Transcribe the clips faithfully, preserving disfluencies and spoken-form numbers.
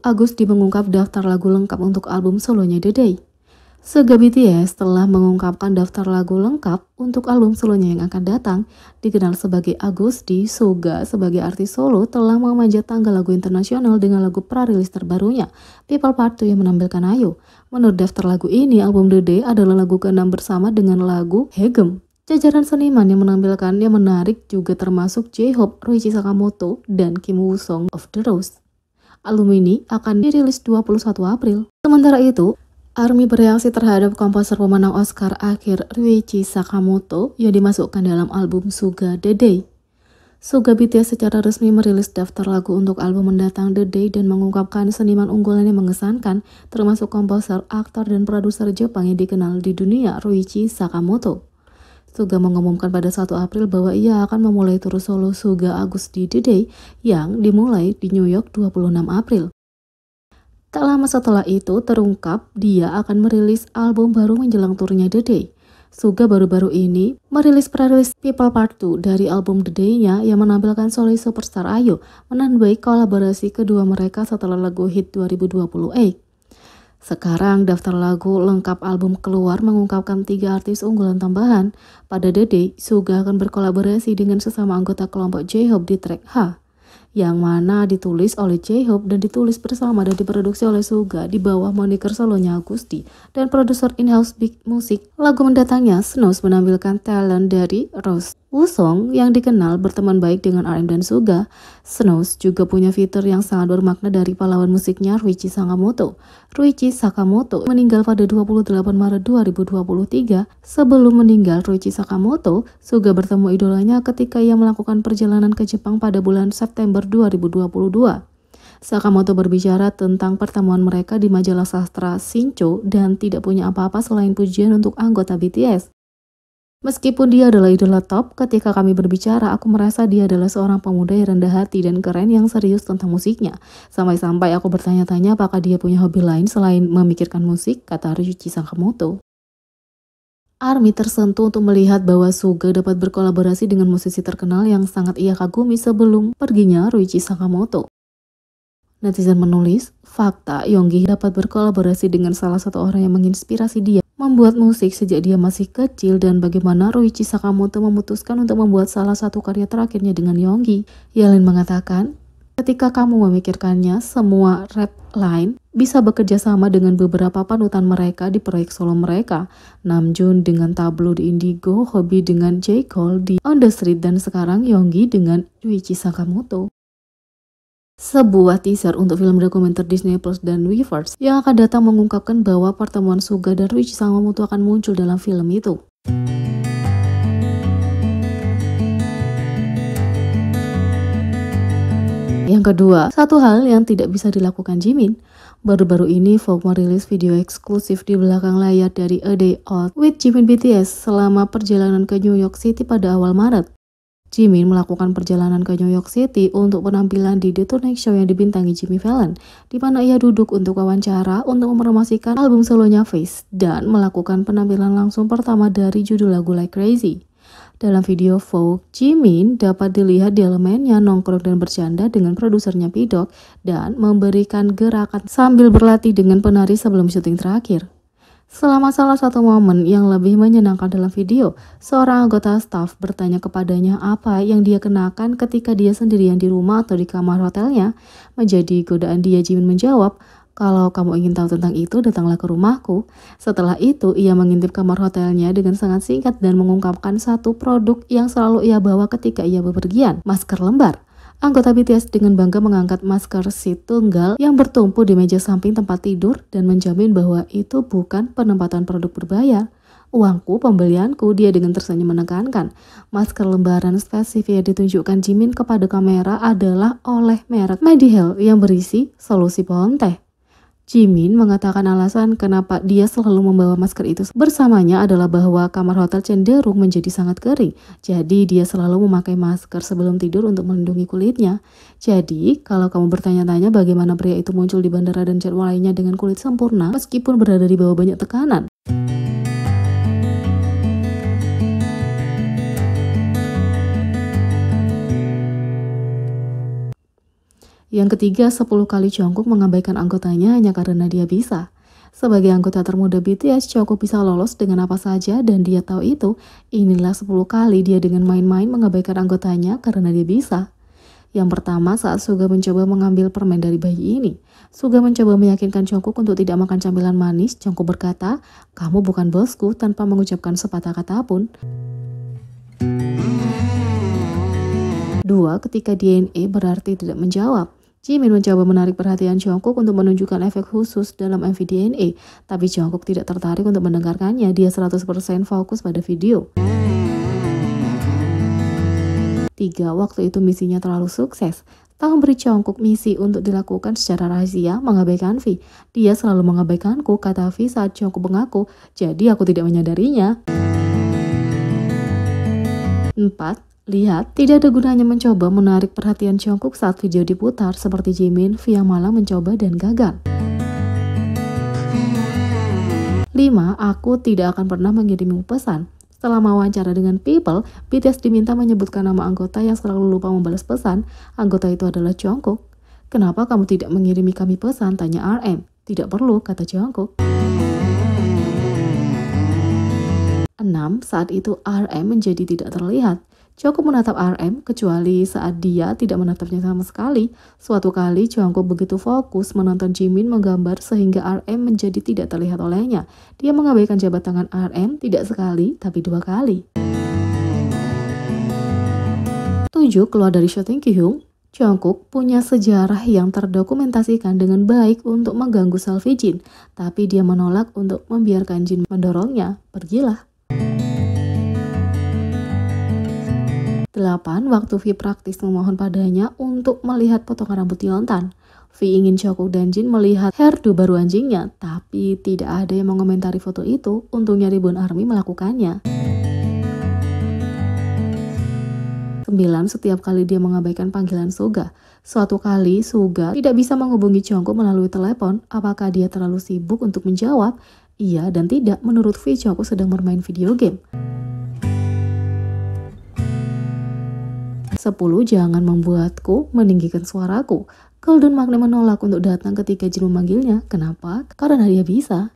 Agusty mengungkap daftar lagu lengkap untuk album solonya The Day. Suga B T S telah mengungkapkan daftar lagu lengkap untuk album solonya yang akan datang. Dikenal sebagai Agusty, Suga sebagai artis solo telah memanjat tangga lagu internasional dengan lagu pra-rilis terbarunya, People Part two yang menampilkan Ayo. Menurut daftar lagu ini, album The Day adalah lagu keenam bersama dengan lagu Hegem. Jajaran seniman yang menampilkan yang menarik juga termasuk J-Hope, Ryuichi Sakamoto, dan Kim Woo Sung of The Rose. Album ini akan dirilis dua puluh satu April. Sementara itu, ARMY bereaksi terhadap komposer pemenang Oscar akhir Ryuichi Sakamoto yang dimasukkan dalam album Suga The Day. Suga B T S secara resmi merilis daftar lagu untuk album mendatang The Day dan mengungkapkan seniman unggulan yang mengesankan, termasuk komposer, aktor, dan produser Jepang yang dikenal di dunia, Ryuichi Sakamoto. Suga mengumumkan pada satu April bahwa ia akan memulai tur solo Suga Agusty The Day yang dimulai di New York dua puluh enam April. Tak lama setelah itu terungkap dia akan merilis album baru menjelang turnya The Day. Suga baru-baru ini merilis pre-rilis People Part two dari album The Day-nya yang menampilkan solois superstar Ayo, menandai kolaborasi kedua mereka setelah lagu hit dua ribu dua puluh delapan. Sekarang daftar lagu lengkap album keluar mengungkapkan tiga artis unggulan tambahan. Pada The Day, Suga akan berkolaborasi dengan sesama anggota kelompok J-Hope di track H, yang mana ditulis oleh J-Hope dan ditulis bersama dan diproduksi oleh Suga di bawah moniker solonya Agusty dan produser in-house Big Music. Lagu mendatangnya, Snows, menampilkan talent dari Rose. Woo Sung yang dikenal berteman baik dengan R M dan Suga. Snows juga punya fitur yang sangat bermakna dari pahlawan musiknya Ryuichi Sakamoto. Ryuichi Sakamoto meninggal pada dua puluh delapan Maret dua ribu dua puluh tiga. Sebelum meninggal Ryuichi Sakamoto, Suga bertemu idolanya ketika ia melakukan perjalanan ke Jepang pada bulan September dua ribu dua puluh dua. Sakamoto berbicara tentang pertemuan mereka di majalah sastra Shincho dan tidak punya apa-apa selain pujian untuk anggota B T S. Meskipun dia adalah idola top, ketika kami berbicara, aku merasa dia adalah seorang pemuda yang rendah hati dan keren yang serius tentang musiknya. Sampai-sampai aku bertanya-tanya apakah dia punya hobi lain selain memikirkan musik, kata Ryuichi Sakamoto. ARMY tersentuh untuk melihat bahwa Suga dapat berkolaborasi dengan musisi terkenal yang sangat ia kagumi sebelum perginya Ryuichi Sakamoto. Netizen menulis, fakta Yoongi dapat berkolaborasi dengan salah satu orang yang menginspirasi dia membuat musik sejak dia masih kecil dan bagaimana Ryuichi Sakamoto memutuskan untuk membuat salah satu karya terakhirnya dengan Yoongi. Yelin mengatakan, ketika kamu memikirkannya, semua rap line bisa bekerja sama dengan beberapa panutan mereka di proyek solo mereka. Namjoon dengan Tablo di Indigo, Hobi dengan J. Cole di On The Street, dan sekarang Yoongi dengan Ryuichi Sakamoto. Sebuah teaser untuk film dokumenter Disney Plus dan Weverse yang akan datang mengungkapkan bahwa pertemuan Suga dan Ryuichi Sakamoto akan muncul dalam film itu. Yang kedua, satu hal yang tidak bisa dilakukan Jimin. Baru-baru ini Vogue merilis video eksklusif di belakang layar dari A Day Out with Jimin B T S selama perjalanan ke New York City pada awal Maret. Jimin melakukan perjalanan ke New York City untuk penampilan di The Tonight Show yang dibintangi Jimmy Fallon, di mana ia duduk untuk wawancara untuk mempromosikan album solonya Face dan melakukan penampilan langsung pertama dari judul lagu Like Crazy. Dalam video Vogue, Jimin dapat dilihat di elemennya nongkrong dan bercanda dengan produsernya P-Dog dan memberikan gerakan sambil berlatih dengan penari sebelum syuting terakhir. Selama salah satu momen yang lebih menyenangkan dalam video, seorang anggota staf bertanya kepadanya apa yang dia kenakan ketika dia sendirian di rumah atau di kamar hotelnya. Menjadi godaan dia, Jimin menjawab, "Kalau kamu ingin tahu tentang itu, datanglah ke rumahku." Setelah itu, ia mengintip kamar hotelnya dengan sangat singkat dan mengungkapkan satu produk yang selalu ia bawa ketika ia bepergian, masker lembar. Anggota B T S dengan bangga mengangkat masker seat tunggal yang bertumpu di meja samping tempat tidur dan menjamin bahwa itu bukan penempatan produk berbayar. "Uangku, pembelianku," dia dengan tersenyum menekankan. Masker lembaran spesifik yang ditunjukkan Jimin kepada kamera adalah oleh merek Mediheal yang berisi solusi pohon teh. Jimin mengatakan alasan kenapa dia selalu membawa masker itu bersamanya adalah bahwa kamar hotel cenderung menjadi sangat kering. Jadi dia selalu memakai masker sebelum tidur untuk melindungi kulitnya. Jadi kalau kamu bertanya-tanya bagaimana pria itu muncul di bandara dan jadwal lainnya dengan kulit sempurna meskipun berada di bawah banyak tekanan, Yang ketiga, sepuluh kali Jungkook mengabaikan anggotanya hanya karena dia bisa. Sebagai anggota termuda B T S, Jungkook bisa lolos dengan apa saja dan dia tahu itu. Inilah sepuluh kali dia dengan main-main mengabaikan anggotanya karena dia bisa. Yang pertama, saat Suga mencoba mengambil permen dari bayi ini. Suga mencoba meyakinkan Jungkook untuk tidak makan camilan manis. Jungkook berkata, "Kamu bukan bosku," tanpa mengucapkan sepatah kata pun. Dua, ketika D N A berarti tidak menjawab. Jimin mencoba menarik perhatian Jungkook untuk menunjukkan efek khusus dalam M V D N A, tapi Jungkook tidak tertarik untuk mendengarkannya. Dia seratus persen fokus pada video. Tiga, waktu itu misinya terlalu sukses. Setelah memberi Jungkook misi untuk dilakukan secara rahasia, mengabaikan V. Dia selalu mengabaikanku, kata V saat Jungkook mengaku, jadi aku tidak menyadarinya. Empat, lihat, tidak ada gunanya mencoba menarik perhatian Jungkook saat video diputar, seperti Jimin, V yang malah mencoba dan gagal. Lima, aku tidak akan pernah mengirimu pesan. Setelah mewawancara dengan People, B T S diminta menyebutkan nama anggota yang selalu lupa membalas pesan. Anggota itu adalah Jungkook. "Kenapa kamu tidak mengirimi kami pesan?" tanya R M. "Tidak perlu," kata Jungkook. Enam, saat itu R M menjadi tidak terlihat. Jungkook menatap R M, kecuali saat dia tidak menatapnya sama sekali. Suatu kali, Jungkook begitu fokus menonton Jimin menggambar sehingga R M menjadi tidak terlihat olehnya. Dia mengabaikan jabat tangan R M tidak sekali, tapi dua kali. Tujuh, keluar dari syuting Ki-hyung. Jungkook punya sejarah yang terdokumentasikan dengan baik untuk mengganggu selfie Jin, tapi dia menolak untuk membiarkan Jin mendorongnya. Pergilah. Delapan, waktu V praktis memohon padanya untuk melihat potongan rambut Yeontan. V ingin Jungkook dan Jin melihat hairdo baru anjingnya, tapi tidak ada yang mengomentari foto itu. Untungnya Ribbon Army melakukannya. Sembilan, setiap kali dia mengabaikan panggilan Suga. Suatu kali Suga tidak bisa menghubungi Jungkook melalui telepon. Apakah dia terlalu sibuk untuk menjawab? Iya dan tidak. Menurut V, Jungkook sedang bermain video game. Sepuluh, jangan membuatku meninggikan suaraku. Golden Magne menolak untuk datang ketika Jin memanggilnya. Kenapa? Karena dia bisa.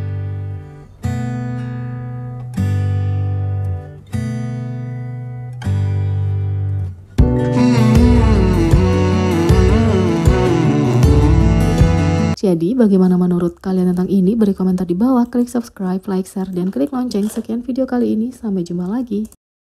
Jadi, bagaimana menurut kalian tentang ini? Beri komentar di bawah, klik subscribe, like, share, dan klik lonceng. Sekian video kali ini, sampai jumpa lagi.